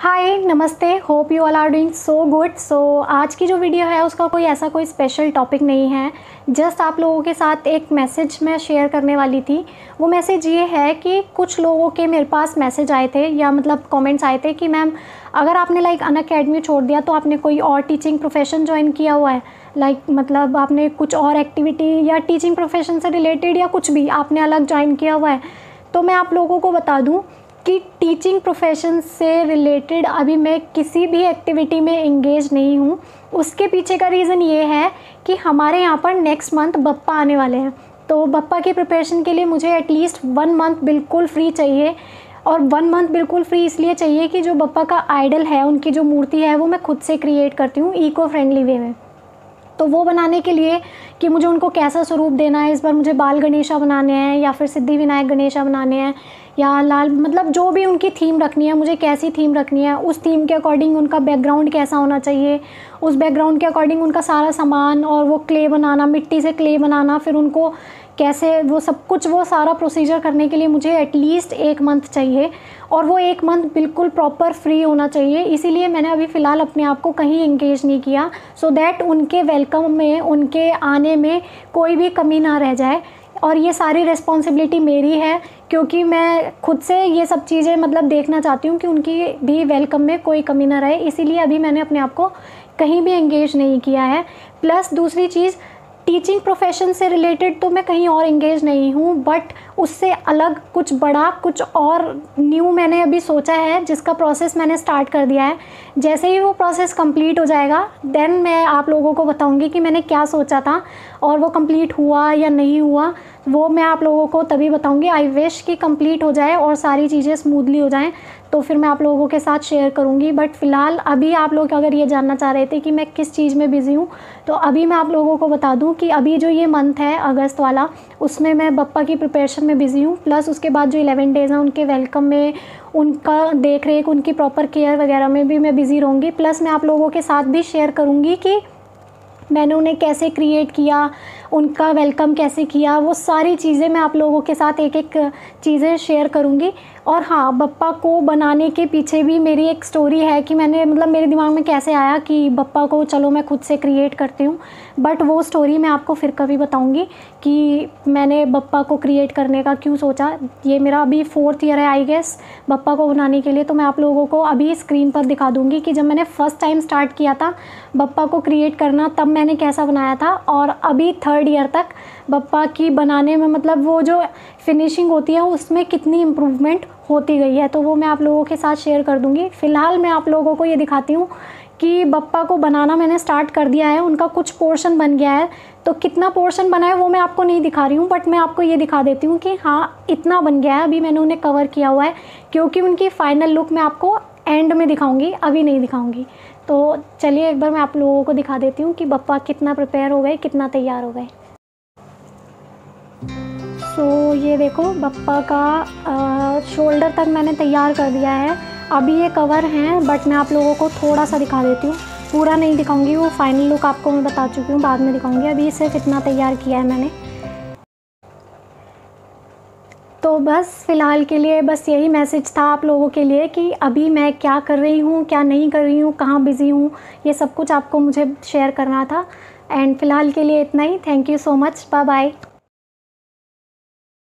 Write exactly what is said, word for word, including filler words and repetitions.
हाय नमस्ते, hope you all are doing so good. So आज की जो वीडियो है उसका कोई ऐसा कोई स्पेशल टॉपिक नहीं है, जस्ट आप लोगों के साथ एक मैसेज मैं शेयर करने वाली थी। वो मैसेज ये है कि कुछ लोगों के मेरे पास मैसेज आए थे या मतलब कमेंट्स आए थे कि मैम अगर आपने लाइक अनअकैडमी छोड़ दिया तो आपने कोई और टीचिंग प्रोफेशन ज्वाइन किया हुआ है, लाइक मतलब आपने कुछ और एक्टिविटी या टीचिंग प्रोफेशन से रिलेटेड या कुछ भी आपने अलग ज्वाइन किया हुआ है। तो मैं आप लोगों को बता दूँ कि टीचिंग प्रोफेशन से रिलेटेड अभी मैं किसी भी एक्टिविटी में एंगेज नहीं हूँ। उसके पीछे का रीज़न ये है कि हमारे यहाँ पर नेक्स्ट मंथ बप्पा आने वाले हैं, तो बप्पा की प्रिपरेशन के लिए मुझे एटलीस्ट वन मंथ बिल्कुल फ्री चाहिए। और वन मंथ बिल्कुल फ्री इसलिए चाहिए कि जो बप्पा का आइडल है, उनकी जो मूर्ति है वो मैं खुद से क्रिएट करती हूँ इको फ्रेंडली वे में। तो वो बनाने के लिए कि मुझे उनको कैसा स्वरूप देना है, इस बार मुझे बाल गणेशा बनाने हैं या फिर सिद्धि विनायक गणेशा बनाने हैं या लाल, मतलब जो भी उनकी थीम रखनी है, मुझे कैसी थीम रखनी है, उस थीम के अकॉर्डिंग उनका बैकग्राउंड कैसा होना चाहिए, उस बैकग्राउंड के अकॉर्डिंग उनका सारा सामान और वो क्ले बनाना, मिट्टी से क्ले बनाना, फिर उनको कैसे वो सब कुछ, वो सारा प्रोसीजर करने के लिए मुझे एटलीस्ट एक मंथ चाहिए। और वो एक मंथ बिल्कुल प्रॉपर फ्री होना चाहिए। इसीलिए मैंने अभी फ़िलहाल अपने आप को कहीं एंगेज नहीं किया, सो दैट उनके वेलकम में, उनके आने में कोई भी कमी ना रह जाए। और ये सारी रिस्पॉन्सिबिलिटी मेरी है, क्योंकि मैं खुद से ये सब चीज़ें मतलब देखना चाहती हूँ कि उनकी भी वेलकम में कोई कमी ना रहे। इसीलिए अभी मैंने अपने आप को कहीं भी एंगेज नहीं किया है। प्लस दूसरी चीज़, टीचिंग प्रोफेशन से रिलेटेड तो मैं कहीं और एंगेज नहीं हूँ, बट उससे अलग कुछ बड़ा, कुछ और न्यू मैंने अभी सोचा है, जिसका प्रोसेस मैंने स्टार्ट कर दिया है। जैसे ही वो प्रोसेस कंप्लीट हो जाएगा देन मैं आप लोगों को बताऊंगी कि मैंने क्या सोचा था और वो कंप्लीट हुआ या नहीं हुआ। वो मैं आप लोगों को तभी बताऊंगी। आई विश कि कंप्लीट हो जाए और सारी चीज़ें स्मूथली हो जाएं, तो फिर मैं आप लोगों के साथ शेयर करूंगी। बट फ़िलहाल अभी आप लोग अगर ये जानना चाह रहे थे कि मैं किस चीज़ में बिज़ी हूँ, तो अभी मैं आप लोगों को बता दूं कि अभी जो ये मंथ है अगस्त वाला, उसमें मैं बप्पा की प्रिपरेशन में बिज़ी हूँ। प्लस उसके बाद जो इलेवन डेज़ हैं उनके वेलकम में, उनका देख रेख, उनकी प्रॉपर केयर वगैरह में भी मैं बिज़ी रहूँगी। प्लस मैं आप लोगों के साथ भी शेयर करूँगी कि मैंने उन्हें कैसे क्रिएट किया, उनका वेलकम कैसे किया, वो सारी चीज़ें मैं आप लोगों के साथ एक एक चीज़ें शेयर करूँगी। और हाँ, बप्पा को बनाने के पीछे भी मेरी एक स्टोरी है कि मैंने मतलब मेरे दिमाग में कैसे आया कि बप्पा को चलो मैं खुद से क्रिएट करती हूँ। बट वो स्टोरी मैं आपको फिर कभी बताऊँगी कि मैंने बप्पा को क्रिएट करने का क्यों सोचा। ये मेरा अभी फोर्थ ईयर है आई गेस बप्पा को बनाने के लिए। तो मैं आप लोगों को अभी स्क्रीन पर दिखा दूँगी कि जब मैंने फ़र्स्ट टाइम स्टार्ट किया था बप्पा को क्रिएट करना, तब मैंने कैसा बनाया था, और अभी थर्ड ईयर तक बप्पा की बनाने में मतलब वो जो फिनिशिंग होती है उसमें कितनी इम्प्रूवमेंट होती गई है, तो वो मैं आप लोगों के साथ शेयर कर दूंगी। फ़िलहाल मैं आप लोगों को ये दिखाती हूँ कि बप्पा को बनाना मैंने स्टार्ट कर दिया है, उनका कुछ पोर्शन बन गया है। तो कितना पोर्शन बना है वो मैं आपको नहीं दिखा रही हूँ, बट मैं आपको ये दिखा देती हूँ कि हाँ इतना बन गया है। अभी मैंने उन्हें कवर किया हुआ है, क्योंकि उनकी फ़ाइनल लुक मैं आपको एंड में दिखाऊँगी, अभी नहीं दिखाऊँगी। तो चलिए एक बार मैं आप लोगों को दिखा देती हूँ कि बप्पा कितना प्रिपेयर हो गए, कितना तैयार हो गए। सो so, ये देखो बप्पा का शोल्डर तक मैंने तैयार कर दिया है। अभी ये कवर हैं, बट मैं आप लोगों को थोड़ा सा दिखा देती हूँ, पूरा नहीं दिखाऊंगी। वो फाइनल लुक आपको मैं बता चुकी हूँ, बाद में दिखाऊंगी। अभी सिर्फ इतना तैयार किया है मैंने। तो बस फ़िलहाल के लिए बस यही मैसेज था आप लोगों के लिए कि अभी मैं क्या कर रही हूँ, क्या नहीं कर रही हूँ, कहाँ बिज़ी हूँ, ये सब कुछ आपको मुझे शेयर करना था। एंड फ़िलहाल के लिए इतना ही। Thank you so much, bye bye.